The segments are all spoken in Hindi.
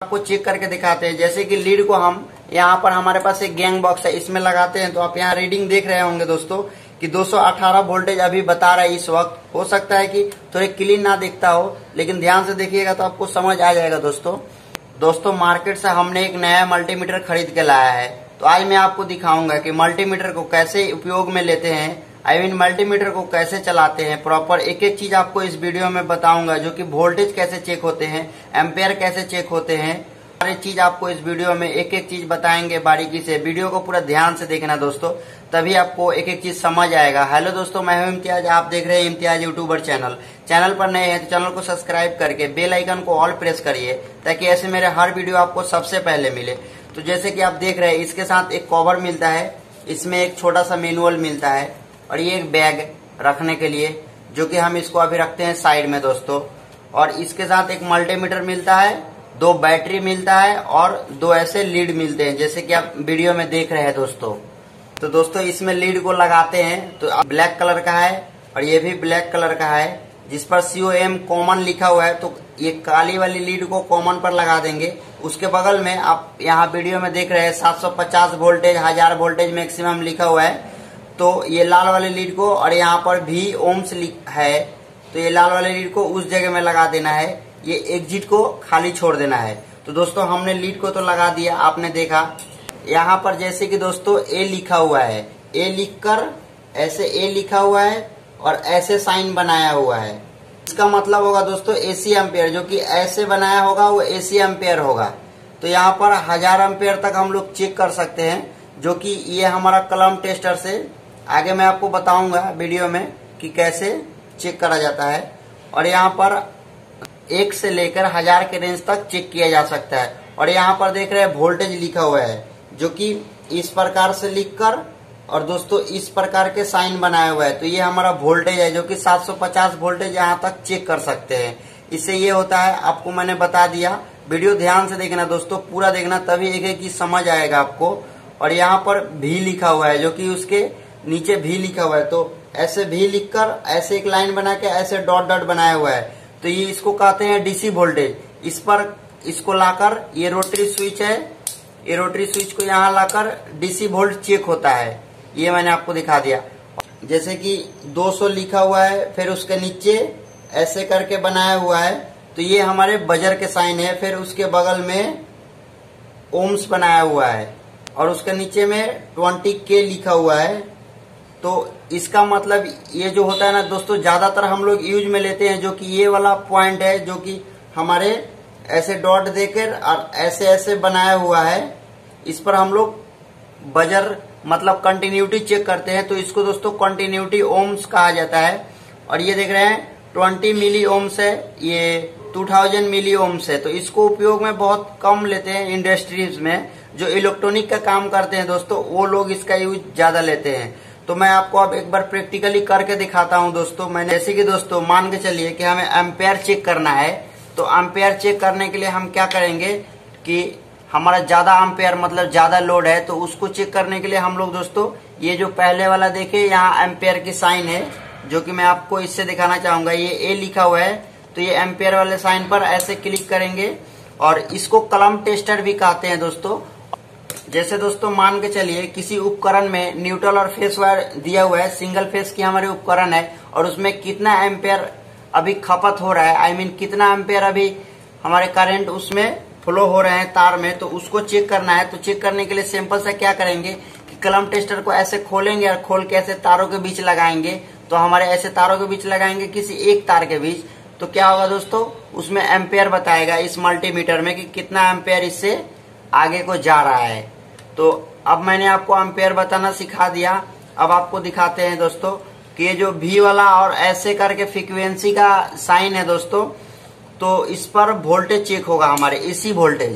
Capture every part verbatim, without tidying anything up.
आपको चेक करके दिखाते हैं। जैसे कि लीड को हम यहाँ पर हमारे पास एक गैंग बॉक्स है, इसमें लगाते हैं तो आप यहाँ रीडिंग देख रहे होंगे दोस्तों कि दो सौ अठारह वोल्टेज अभी बता रहा है इस वक्त। हो सकता है कि थोड़े क्लीन ना दिखता हो, लेकिन ध्यान से देखिएगा तो आपको समझ आ जाएगा दोस्तों। दोस्तों मार्केट से हमने एक नया मल्टीमीटर खरीद के लाया है, तो आज मैं आपको दिखाऊंगा कि मल्टीमीटर को कैसे उपयोग में लेते हैं, आई मीन मल्टीमीटर को कैसे चलाते हैं प्रॉपर। एक एक चीज आपको इस वीडियो में बताऊंगा, जो कि वोल्टेज कैसे चेक होते हैं, एम्पेयर कैसे चेक होते हैं, सारी चीज आपको इस वीडियो में एक एक चीज बताएंगे बारीकी से। वीडियो को पूरा ध्यान से देखना दोस्तों, तभी आपको एक एक चीज समझ आएगा। हेलो दोस्तों, मैं हूं इम्तियाज, आप देख रहे हैं इम्तियाज यूट्यूबर चैनल। चैनल पर नए हैं तो चैनल को सब्सक्राइब करके बेल आइकन को ऑल प्रेस करिए, ताकि ऐसे मेरे हर वीडियो आपको सबसे पहले मिले। तो जैसे कि आप देख रहे हैं, इसके साथ एक कवर मिलता है, इसमें एक छोटा सा मैनुअल मिलता है, और ये एक बैग रखने के लिए, जो कि हम इसको अभी रखते हैं साइड में दोस्तों। और इसके साथ एक मल्टीमीटर मिलता है, दो बैटरी मिलता है और दो ऐसे लीड मिलते हैं, जैसे कि आप वीडियो में देख रहे हैं दोस्तों। तो दोस्तों इसमें लीड को लगाते हैं तो ब्लैक कलर का है, और ये भी ब्लैक कलर का है, जिस पर सी ओ एम कॉमन लिखा हुआ है। तो ये काली वाली लीड को कॉमन पर लगा देंगे। उसके बगल में आप यहाँ वीडियो में देख रहे हैं सात सौ पचास वोल्टेज, हजार वोल्टेज मैक्सिमम लिखा हुआ है। तो ये लाल वाले लीड को, और यहाँ पर भी ओम्स है, तो ये लाल वाले लीड को उस जगह में लगा देना है, ये एग्जिट को खाली छोड़ देना है। तो दोस्तों हमने लीड को तो लगा दिया, आपने देखा। यहाँ पर जैसे कि दोस्तों ए लिखा हुआ है, ए लिखकर ऐसे ए लिखा हुआ है और ऐसे साइन बनाया हुआ है, इसका मतलब होगा दोस्तों एसी एम्पेयर। जो कि ऐसे बनाया होगा वो एसी एम्पेयर होगा। तो यहाँ पर हजार एम्पेयर तक हम लोग चेक कर सकते हैं, जो कि ये हमारा कलम टेस्टर से आगे मैं आपको बताऊंगा वीडियो में कि कैसे चेक करा जाता है। और यहाँ पर एक से लेकर हजार के रेंज तक चेक किया जा सकता है। और यहाँ पर देख रहे हैं वोल्टेज लिखा हुआ है, जो कि इस प्रकार से लिखकर और दोस्तों इस प्रकार के साइन बनाया हुआ है। तो ये हमारा वोल्टेज है, जो कि सात सौ पचास वोल्टेज यहाँ तक चेक कर सकते हैं। इससे ये होता है, आपको मैंने बता दिया। वीडियो ध्यान से देखना दोस्तों, पूरा देखना, तभी एक एक चीज समझ आएगा आपको। और यहाँ पर भी लिखा हुआ है, जो कि उसके नीचे भी लिखा हुआ है। तो ऐसे भी लिखकर ऐसे एक लाइन बना के ऐसे डॉट डॉट बनाया हुआ है। तो ये इसको कहते हैं डीसी वोल्टेज। इस पर इसको लाकर, ये रोटरी स्विच है, ये रोटरी स्विच को यहाँ लाकर डीसी वोल्ट चेक होता है। ये मैंने आपको दिखा दिया। जैसे कि दो सौ लिखा हुआ है, फिर उसके नीचे ऐसे करके बनाया हुआ है, तो ये हमारे बजर के साइन है। फिर उसके बगल में ओम्स बनाया हुआ है, और उसके नीचे में ट्वेंटी के लिखा हुआ है। तो इसका मतलब ये जो होता है ना दोस्तों, ज्यादातर हम लोग यूज में लेते हैं, जो कि ये वाला पॉइंट है, जो कि हमारे ऐसे डॉट देकर और ऐसे ऐसे बनाया हुआ है। इस पर हम लोग बजर मतलब कंटिन्यूटी चेक करते हैं। तो इसको दोस्तों कंटिन्यूटी ओम्स कहा जाता है। और ये देख रहे हैं ट्वेंटी मिली ओम्स है, ये टू थाउजेंड मिली ओम्स है। तो इसको उपयोग में बहुत कम लेते हैं इंडस्ट्रीज में। जो इलेक्ट्रॉनिक का काम करते हैं दोस्तों, वो लोग इसका यूज ज्यादा लेते हैं। तो मैं आपको अब एक बार प्रैक्टिकली करके दिखाता हूं दोस्तों। मैंने जैसे कि दोस्तों मान के चलिए कि हमें एम्पेयर चेक करना है। तो एम्पेयर चेक करने के लिए हम क्या करेंगे कि हमारा ज्यादा एम्पेयर मतलब ज्यादा लोड है, तो उसको चेक करने के लिए हम लोग दोस्तों ये जो पहले वाला देखे, यहाँ एम्पेयर की साइन है, जो कि मैं आपको इससे दिखाना चाहूंगा। ये ए लिखा हुआ है, तो ये एम्पेयर वाले साइन पर ऐसे क्लिक करेंगे, और इसको कलम टेस्टर भी कहते हैं दोस्तों। जैसे दोस्तों मान के चलिए किसी उपकरण में न्यूट्रल और फेस वायर दिया हुआ है, सिंगल फेस की हमारे उपकरण है, और उसमें कितना एम्पेयर अभी खपत हो रहा है, आई मीन कितना एम्पेयर अभी हमारे करंट उसमें फ्लो हो रहे हैं तार में, तो उसको चेक करना है। तो चेक करने के लिए सिंपल से क्या करेंगे कि कलम टेस्टर को ऐसे खोलेंगे और खोल के ऐसे तारों के बीच लगाएंगे। तो हमारे ऐसे तारों के बीच लगाएंगे, किसी एक तार के बीच, तो क्या होगा दोस्तों, उसमें एम्पेयर बताएगा इस मल्टीमीटर में कि कितना एम्पेयर इससे आगे को जा रहा है। तो अब मैंने आपको एम्पेयर बताना सिखा दिया। अब आपको दिखाते हैं दोस्तों कि ये जो भी वाला और ऐसे करके फ्रीक्वेंसी का साइन है दोस्तों, तो इस पर वोल्टेज चेक होगा हमारे एसी वोल्टेज।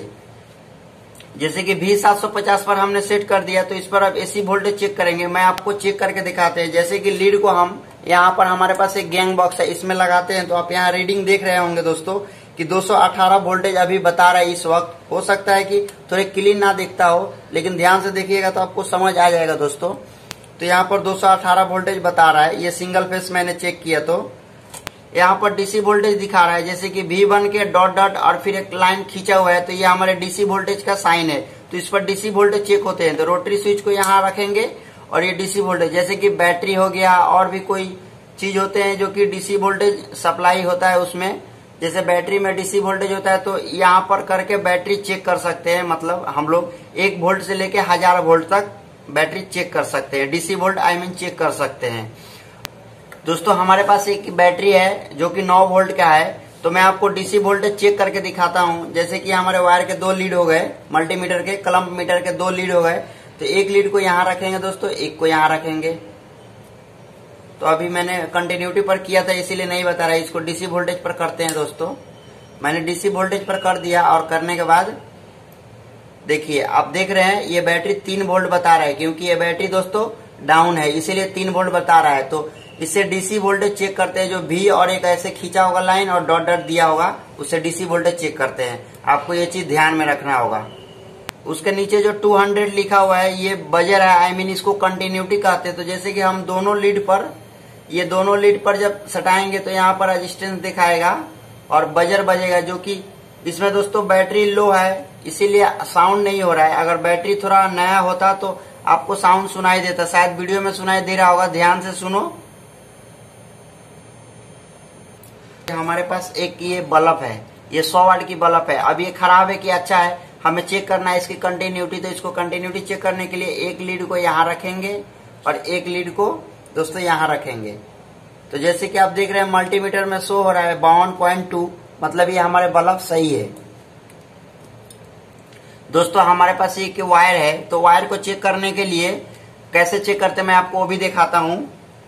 जैसे कि भी सात सौ पचास पर हमने सेट कर दिया, तो इस पर अब एसी वोल्टेज चेक करेंगे। मैं आपको चेक करके दिखाते हैं। जैसे कि लीड को हम यहाँ पर हमारे पास एक गैंग बॉक्स है, इसमें लगाते हैं, तो आप यहाँ रीडिंग देख रहे होंगे दोस्तों कि दो सौ अठारह वोल्टेज अभी बता रहा है इस वक्त। हो सकता है कि थोड़े क्लीन ना दिखता हो, लेकिन ध्यान से देखिएगा तो आपको समझ आ जाएगा दोस्तों। तो यहाँ पर दो सौ अठारह वोल्टेज बता रहा है। ये सिंगल फेस मैंने चेक किया, तो यहाँ पर डीसी वोल्टेज दिखा रहा है, जैसे कि वी वन के डॉट डॉट और फिर एक लाइन खींचा हुआ है, तो ये हमारे डीसी वोल्टेज का साइन है। तो इस पर डीसी वोल्टेज चेक होते हैं। तो रोटरी स्विच को यहाँ रखेंगे और ये डीसी वोल्टेज, जैसे कि बैटरी हो गया और भी कोई चीज होते हैं जो कि डीसी वोल्टेज सप्लाई होता है उसमें, जैसे बैटरी में डीसी वोल्टेज होता है, तो यहाँ पर करके बैटरी चेक कर सकते हैं। मतलब हम लोग एक वोल्ट से लेके हजार वोल्ट तक बैटरी चेक कर सकते हैं, DC volt I mean check कर सकते हैं। दोस्तों हमारे पास एक बैटरी है जो कि नौ वोल्ट का है, तो मैं आपको डीसी वोल्टेज चेक करके दिखाता हूं। जैसे कि हमारे वायर के दो लीड हो गए, मल्टीमीटर के क्लम्प मीटर के दो लीड हो गए, तो एक लीड को यहाँ रखेंगे दोस्तों, एक को यहाँ रखेंगे। तो अभी मैंने कंटिन्यूटी पर किया था इसीलिए नहीं बता रहा, इसको डीसी वोल्टेज पर करते हैं दोस्तों। मैंने डीसी वोल्टेज पर कर दिया और करने के बाद देखिए आप देख रहे हैं ये बैटरी तीन वोल्ट बता रहा है, क्योंकि ये बैटरी दोस्तों डाउन है इसीलिए तीन वोल्ट बता रहा है। तो इससे डीसी वोल्टेज चेक करते हैं, जो भी और एक ऐसे खींचा होगा लाइन और डॉट डॉट दिया होगा उससे डीसी वोल्टेज चेक करते हैं। आपको ये चीज ध्यान में रखना होगा। उसके नीचे जो दो सौ लिखा हुआ है ये बजर है, आई मीन इसको कंटिन्यूटी कहते हैं। तो जैसे कि हम दोनों लीड पर ये दोनों लीड पर जब सटाएंगे तो यहाँ पर रेजिस्टेंस दिखाएगा और बजर बजेगा, जो कि इसमें दोस्तों बैटरी लो है इसीलिए साउंड नहीं हो रहा है। अगर बैटरी थोड़ा नया होता तो आपको साउंड सुनाई देता, शायद वीडियो में सुनाई दे रहा होगा, ध्यान से सुनो। हमारे पास एक ये बल्ब है, ये सौ वाट की बल्ब है। अब ये खराब है कि अच्छा है, हमें चेक करना है इसकी कंटिन्यूटी। तो इसको कंटिन्यूटी चेक करने के लिए एक लीड को यहाँ रखेंगे और एक लीड को दोस्तों यहाँ रखेंगे। तो जैसे कि आप देख रहे हैं मल्टीमीटर में शो हो रहा है बावन पॉइंट टू, मतलब ये हमारे बल्ब सही है। दोस्तों हमारे पास एक वायर है, तो वायर को चेक करने के लिए कैसे चेक करते हैं मैं आपको वो भी दिखाता हूं।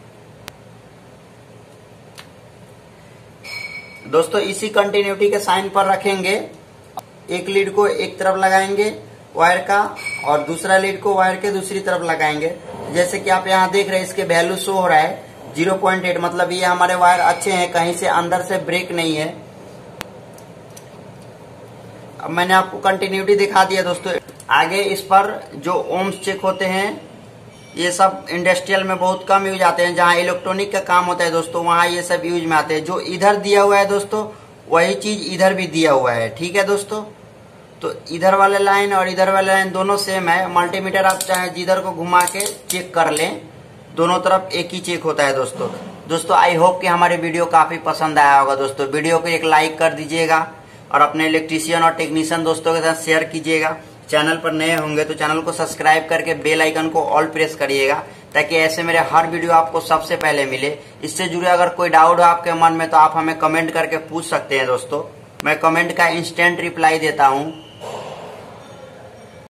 दोस्तों इसी कंटिन्यूटी के साइन पर रखेंगे, एक लीड को एक तरफ लगाएंगे वायर का और दूसरा लीड को वायर के दूसरी तरफ लगाएंगे। जैसे कि आप यहाँ देख रहे हैं इसके वैल्यू शो हो रहा है ज़ीरो पॉइंट एट, मतलब ये हमारे वायर अच्छे हैं, कहीं से अंदर से ब्रेक नहीं है। अब मैंने आपको कंटिन्यूटी दिखा दिया दोस्तों। आगे इस पर जो ओम्स चेक होते हैं ये सब इंडस्ट्रियल में बहुत कम यूज आते हैं, जहाँ इलेक्ट्रॉनिक का काम होता है दोस्तों वहाँ ये सब यूज में आते हैं। जो इधर दिया हुआ है दोस्तों वही चीज इधर भी दिया हुआ है, ठीक है दोस्तों। तो इधर वाले लाइन और इधर वाले लाइन दोनों सेम है। मल्टीमीटर आप चाहे जिधर को घुमा के चेक कर लें, दोनों तरफ एक ही चेक होता है दोस्तों। दोस्तों आई होप कि हमारी वीडियो काफी पसंद आया होगा दोस्तों। वीडियो को एक लाइक कर दीजिएगा और अपने इलेक्ट्रीशियन और टेक्नीशियन दोस्तों के साथ शेयर कीजिएगा। चैनल पर नए होंगे तो चैनल को सब्सक्राइब करके बेल आइकन को ऑल प्रेस करिएगा, ताकि ऐसे मेरे हर वीडियो आपको सबसे पहले मिले। इससे जुड़े अगर कोई डाउट हो आपके मन में तो आप हमें कमेंट करके पूछ सकते हैं दोस्तों, मैं कमेंट का इंस्टेंट रिप्लाई देता हूँ।